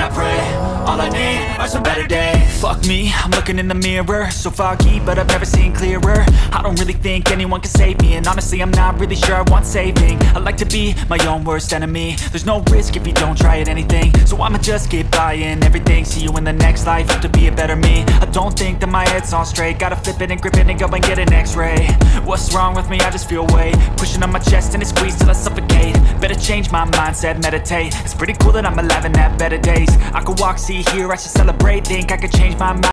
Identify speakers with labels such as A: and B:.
A: I pray, all I need are some better days. Fuck me, I'm looking in the mirror, so foggy, but I've never seen clearer. I don't really think anyone can save me, and honestly I'm not really sure I want saving. I like to be my own worst enemy. There's no risk if you don't try at anything, so I'ma just keep buying everything. See you in the next life, have to be a better me. I don't think that my head's on straight, gotta flip it and grip it and go and get an x-ray. What's wrong with me? I just feel weight pushing on my chest and it squeezes till I suffocate. Better change my mindset, meditate. It's pretty cool that I'm alive and have better days. I could walk, see, hear, I should celebrate. Think I could change my mind.